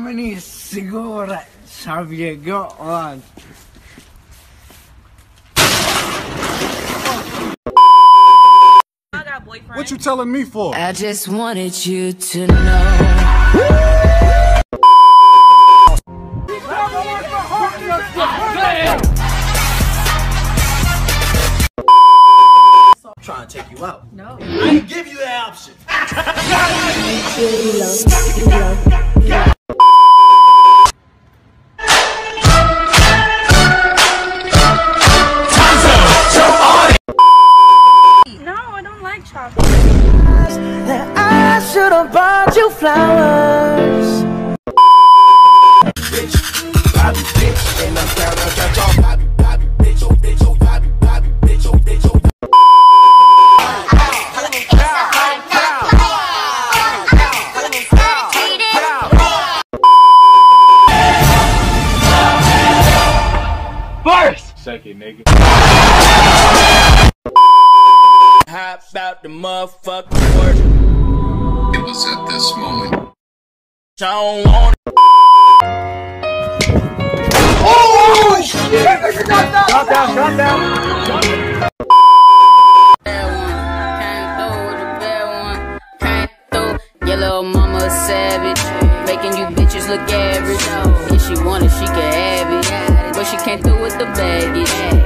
many cigarettes have you got, lad? What you telling me for? I just wanted you to know. I'm trying to take you out. No. I didn't give you that option. No, I don't like chocolate. That I should have bought you flowers. Second, nigga. Hopped out the motherfucking Porsche. It was at this moment. I don't want it. Oh shit! Drop down, drop down. Your little mama a savage, making you bitches look average. If she want it, she can have it, but she can't do with the baggage.